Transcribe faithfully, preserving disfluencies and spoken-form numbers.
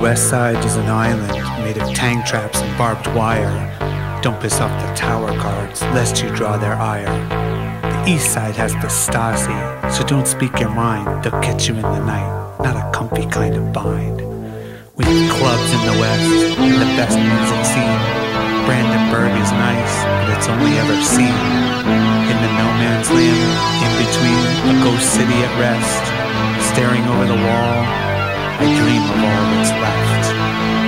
west side is an island made of tang traps and barbed wire. Don't piss off the tower guards, lest you draw their ire. The east side has the Stasi, so don't speak your mind. They'll catch you in the night, not a comfy kind of bind. We have clubs in the west, and the best music scene. Brandenburg is nice, but it's only ever seen in the no man's land, in between a ghost city at rest. Staring over the wall, I dream of all that's left.